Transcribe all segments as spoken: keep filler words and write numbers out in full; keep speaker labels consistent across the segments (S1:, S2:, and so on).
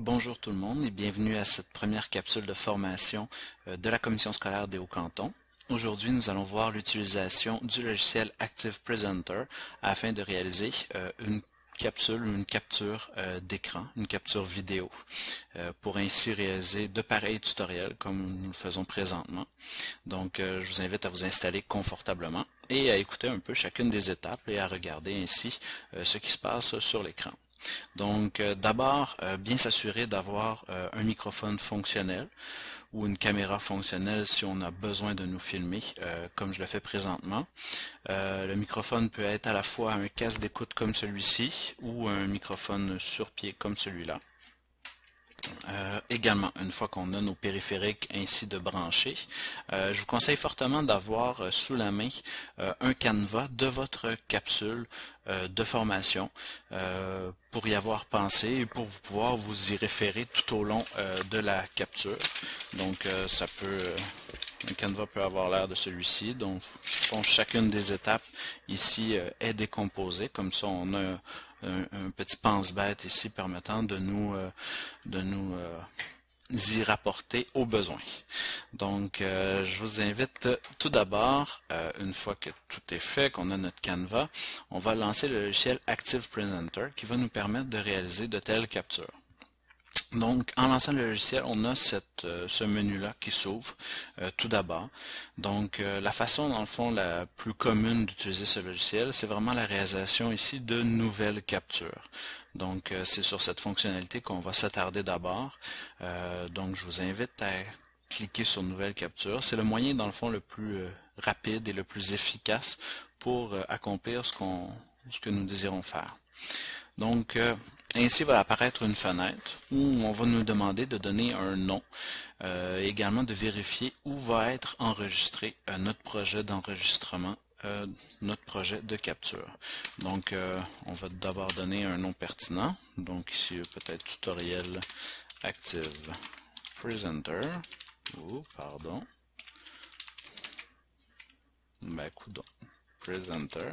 S1: Bonjour tout le monde et bienvenue à cette première capsule de formation euh, de la Commission scolaire des Hauts-Cantons. Aujourd'hui, nous allons voir l'utilisation du logiciel Active Presenter afin de réaliser euh, une capsule ou une capture euh, d'écran, une capture vidéo, euh, pour ainsi réaliser de pareils tutoriels comme nous le faisons présentement. Donc, euh, je vous invite à vous installer confortablement et à écouter un peu chacune des étapes et à regarder ainsi euh, ce qui se passe sur l'écran. Donc, euh, d'abord, euh, bien s'assurer d'avoir euh, un microphone fonctionnel ou une caméra fonctionnelle si on a besoin de nous filmer, euh, comme je le fais présentement. Euh, le microphone peut être à la fois un casque d'écoute comme celui-ci ou un microphone sur pied comme celui-là. Euh, également, une fois qu'on a nos périphériques ainsi de branchés, euh, je vous conseille fortement d'avoir euh, sous la main euh, un canevas de votre capsule euh, de formation euh, pour y avoir pensé et pour pouvoir vous y référer tout au long euh, de la capture. Donc, euh, ça peut... Euh, un canevas peut avoir l'air de celui-ci. Donc, bon, chacune des étapes ici euh, est décomposée. Comme ça, on a un, un, un petit pense-bête ici permettant de nous, euh, de nous euh, y rapporter au besoin. Donc, euh, je vous invite tout d'abord, euh, une fois que tout est fait, qu'on a notre canevas, on va lancer le logiciel Active Presenter qui va nous permettre de réaliser de telles captures. Donc, en lançant le logiciel, on a cette, euh, ce menu-là qui s'ouvre euh, tout d'abord. Donc, euh, la façon, dans le fond, la plus commune d'utiliser ce logiciel, c'est vraiment la réalisation ici de nouvelles captures. Donc, euh, c'est sur cette fonctionnalité qu'on va s'attarder d'abord. Euh, donc, je vous invite à cliquer sur Nouvelle capture. C'est le moyen, dans le fond, le plus euh, rapide et le plus efficace pour euh, accomplir ce qu'on, ce que nous désirons faire. Donc, euh, ainsi va apparaître une fenêtre où on va nous demander de donner un nom, euh, également de vérifier où va être enregistré euh, notre projet d'enregistrement, euh, notre projet de capture. Donc, euh, on va d'abord donner un nom pertinent. Donc ici, peut-être tutoriel Active Presenter. Oh, pardon. Ben, coudonc. Presenter.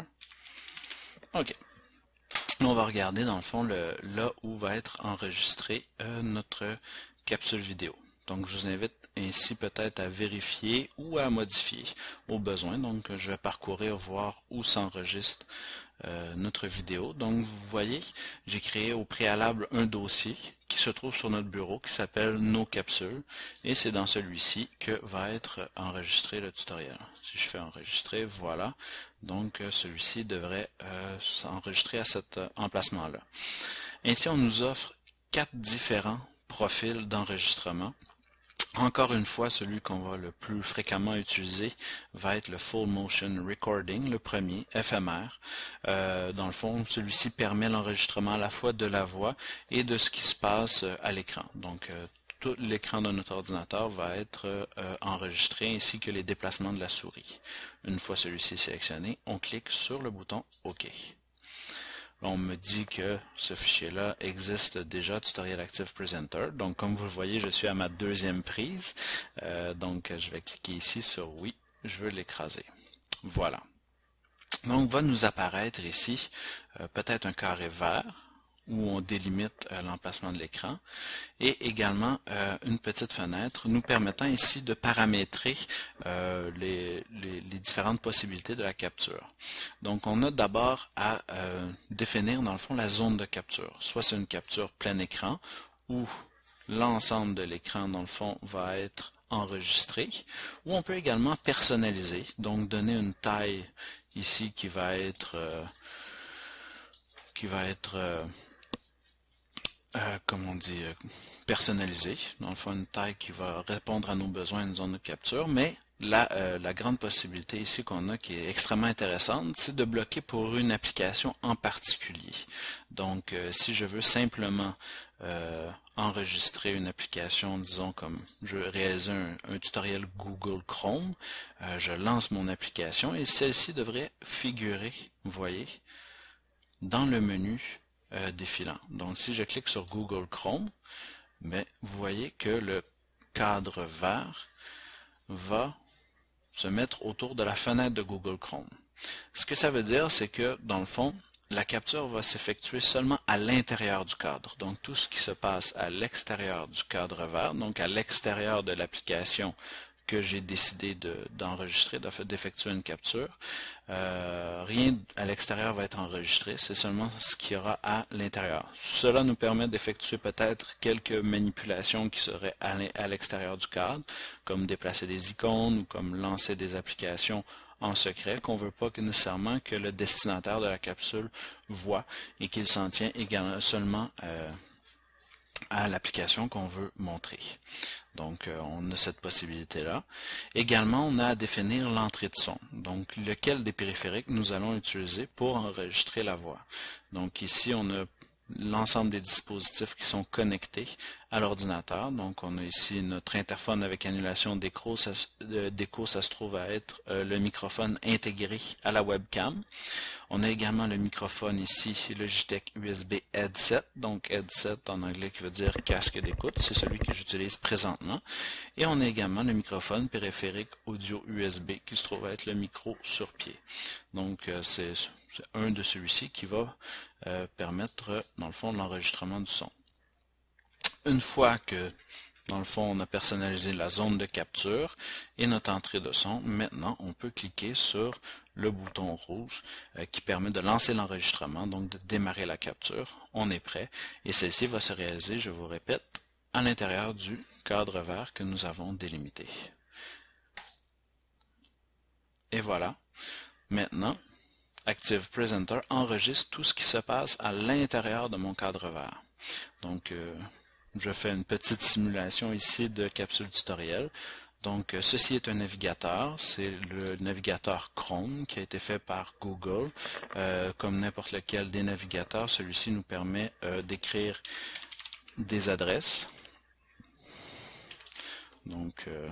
S1: OK. On va regarder dans le fond le, là où va être enregistré euh, notre capsule vidéo. Donc je vous invite ainsi peut-être à vérifier ou à modifier au besoin. Donc je vais parcourir, voir où s'enregistre euh, notre vidéo. Donc vous voyez, j'ai créé au préalable un dossier qui se trouve sur notre bureau qui s'appelle Nos capsules et c'est dans celui-ci que va être enregistré le tutoriel. Si je fais enregistrer, voilà. Donc celui-ci devrait euh, s'enregistrer à cet euh, emplacement-là. Ainsi, on nous offre quatre différents profils d'enregistrement. Encore une fois, celui qu'on va le plus fréquemment utiliser va être le Full Motion Recording, le premier, F M R. Euh, dans le fond, celui-ci permet l'enregistrement à la fois de la voix et de ce qui se passe à l'écran. Donc, euh, tout l'écran de notre ordinateur va être euh, enregistré ainsi que les déplacements de la souris. Une fois celui-ci sélectionné, on clique sur le bouton OK. On me dit que ce fichier-là existe déjà, Tutorial Active Presenter. Donc, comme vous le voyez, je suis à ma deuxième prise. Euh, donc, je vais cliquer ici sur oui, je veux l'écraser. Voilà. Donc, va nous apparaître ici euh, peut-être un carré vert où on délimite euh, l'emplacement de l'écran et également euh, une petite fenêtre nous permettant ici de paramétrer euh, les, les, les différentes possibilités de la capture. Donc on a d'abord à euh, définir dans le fond la zone de capture. Soit c'est une capture plein écran où l'ensemble de l'écran dans le fond va être enregistré, ou on peut également personnaliser, donc donner une taille ici qui va être euh, qui va être euh, Euh, comme on dit, euh, personnalisé, dans le fond une taille qui va répondre à nos besoins, une zone de capture, mais la, euh, la grande possibilité ici qu'on a qui est extrêmement intéressante, c'est de bloquer pour une application en particulier. Donc euh, si je veux simplement euh, enregistrer une application, disons comme je veux réaliser un, un tutoriel Google Chrome, euh, je lance mon application et celle-ci devrait figurer, vous voyez, dans le menu Euh, défilant. Donc si je clique sur Google Chrome, mais vous voyez que le cadre vert va se mettre autour de la fenêtre de Google Chrome. Ce que ça veut dire, c'est que dans le fond, la capture va s'effectuer seulement à l'intérieur du cadre. Donc tout ce qui se passe à l'extérieur du cadre vert, donc à l'extérieur de l'application que j'ai décidé d'enregistrer, de, d'effectuer une capture, euh, rien à l'extérieur va être enregistré, c'est seulement ce qu'il y aura à l'intérieur. Cela nous permet d'effectuer peut-être quelques manipulations qui seraient à l'extérieur du cadre, comme déplacer des icônes ou comme lancer des applications en secret qu'on ne veut pas que nécessairement que le destinataire de la capsule voit et qu'il s'en tient également seulement euh, à l'application qu'on veut montrer. Donc, euh, on a cette possibilité-là. Également, on a à définir l'entrée de son. Donc, lequel des périphériques nous allons utiliser pour enregistrer la voix. Donc, ici, on a l'ensemble des dispositifs qui sont connectés à l'ordinateur. Donc, on a ici notre interphone avec annulation d'écho. Ça, d'écho, ça se trouve à être euh, le microphone intégré à la webcam. On a également le microphone ici, Logitech U S B Headset. Donc, Headset en anglais qui veut dire casque d'écoute. C'est celui que j'utilise présentement. Et on a également le microphone périphérique audio U S B qui se trouve à être le micro sur pied. Donc, euh, c'est un de celui-ci qui va euh, permettre, dans le fond, l'enregistrement du son. Une fois que, dans le fond, on a personnalisé la zone de capture et notre entrée de son, maintenant, on peut cliquer sur le bouton rouge euh, qui permet de lancer l'enregistrement, donc de démarrer la capture. On est prêt et celle-ci va se réaliser, je vous répète, à l'intérieur du cadre vert que nous avons délimité. Et voilà. Maintenant, Active Presenter enregistre tout ce qui se passe à l'intérieur de mon cadre vert. Donc, euh, je fais une petite simulation ici de capsule tutoriel. Donc, euh, ceci est un navigateur. C'est le navigateur Chrome qui a été fait par Google. Euh, comme n'importe lequel des navigateurs, celui-ci nous permet euh, d'écrire des adresses. Donc, euh,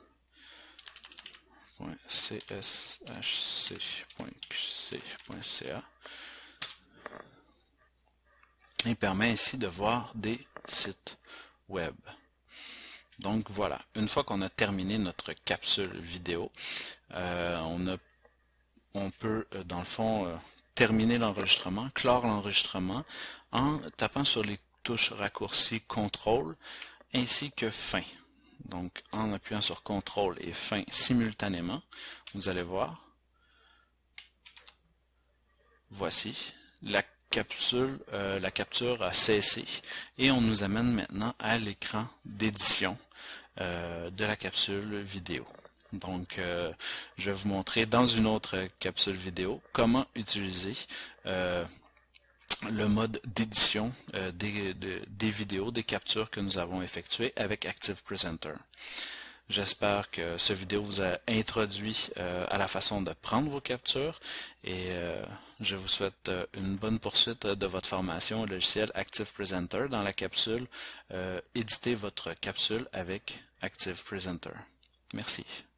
S1: c s h c point q c point c a. Il permet ainsi de voir des sites web. Donc voilà, une fois qu'on a terminé notre capsule vidéo, euh, on, a, on peut dans le fond euh, terminer l'enregistrement, clore l'enregistrement en tapant sur les touches raccourcies contrôle ainsi que fin. Donc, en appuyant sur contrôle et fin simultanément, vous allez voir, voici, la capsule, euh, la capture a cessé et on nous amène maintenant à l'écran d'édition euh, de la capsule vidéo. Donc, euh, je vais vous montrer dans une autre capsule vidéo comment utiliser euh, le mode d'édition euh, des, de, des vidéos, des captures que nous avons effectuées avec Active Presenter. J'espère que ce vidéo vous a introduit euh, à la façon de prendre vos captures et euh, je vous souhaite euh, une bonne poursuite de votre formation au logiciel Active Presenter dans la capsule euh, « Éditez votre capsule avec Active Presenter ». Merci.